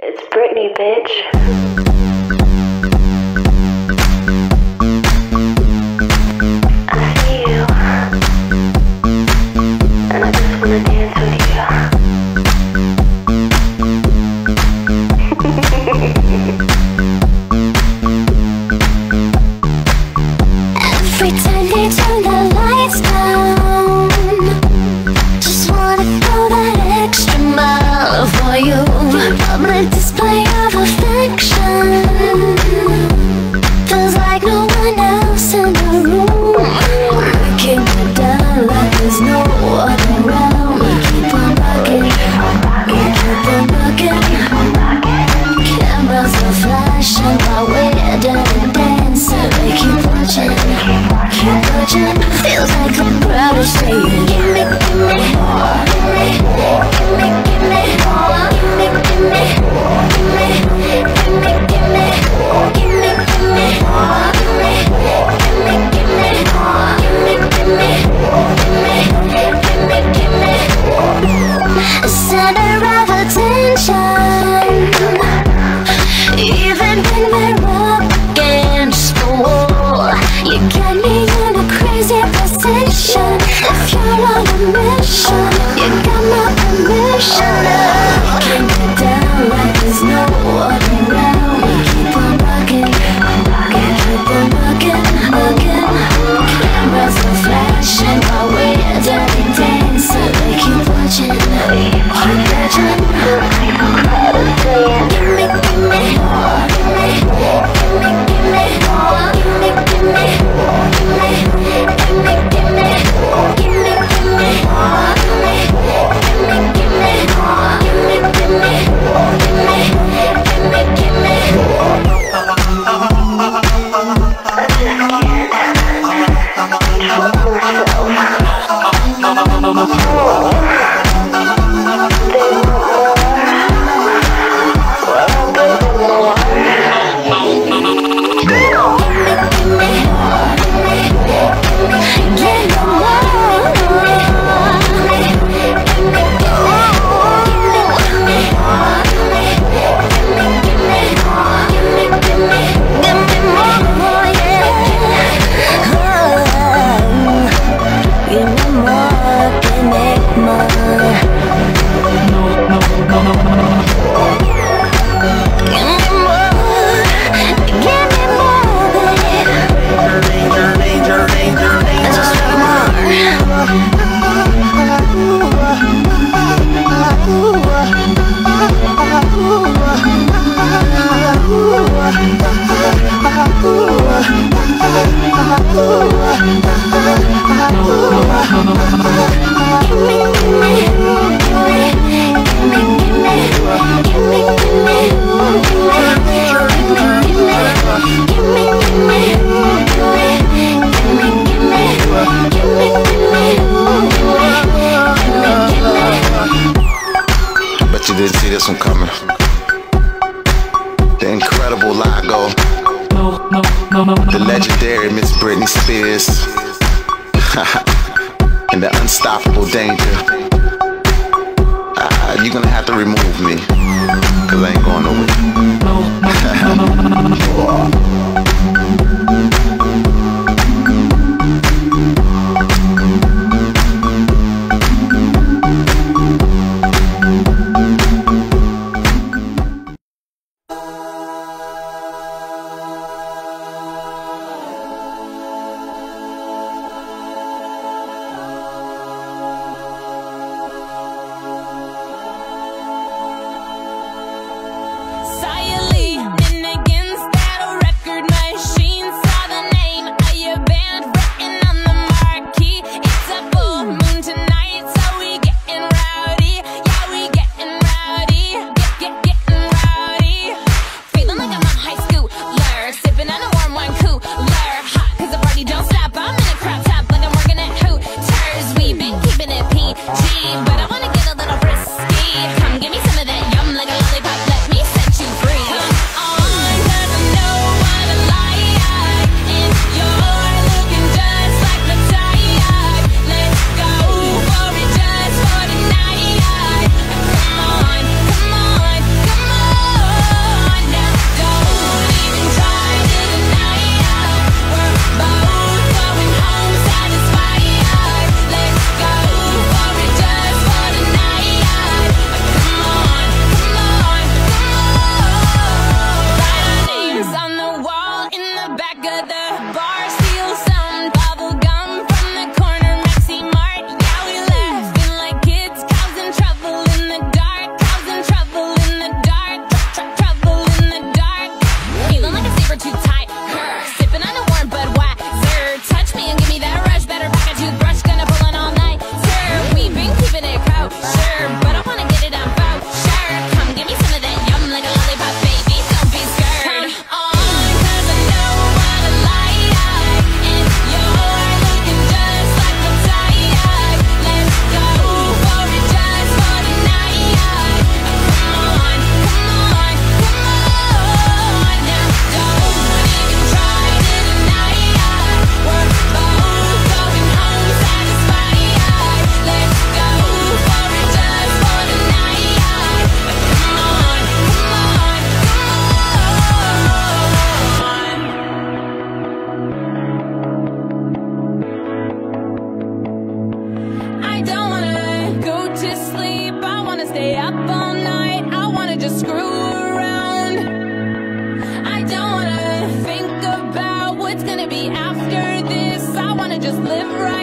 It's Britney, bitch. Every time they turn the lights down, just wanna go that extra mile for you. Public display of affection feels like no one else in the room. We keep it down like there's no other around. We keep on rocking, we keep on rocking. Cameras are flashing while we're dirty dancing. We keep watching, keep watching. Feels like the crowd is saying, gimme, gimme more, gimme, gimme, gimme more, gimme, gimme, gimme, gimme, gimme, gimme, gimme more, gimme, gimme, gimme more, gimme, gimme, gimme, gimme, gimme. Center of attention, even when we're up against the wall. You got me in a crazy position. If you're on a mission, you got my permission. Can't get down like there's no other around. We keep on rocking, keep on rocking, rocking. Cameras are flashing while we're dirty dancing. We keep watching, keep watching. The crowd is saying, gimme, gimme more, gimme, gimme, gimme more, gimme, gimme, gimme, gimme, gimme, gimme, gimme more, gimme, gimme, gimme more, gimme, gimme, gimme, gimme, gimme. Bet you didn't see this one coming. The incredible Lago, the legendary Miss Britney Spears, and the unstoppable Danger. You're gonna have to remove me, cause I ain't going Saw you leaning against that record, just live right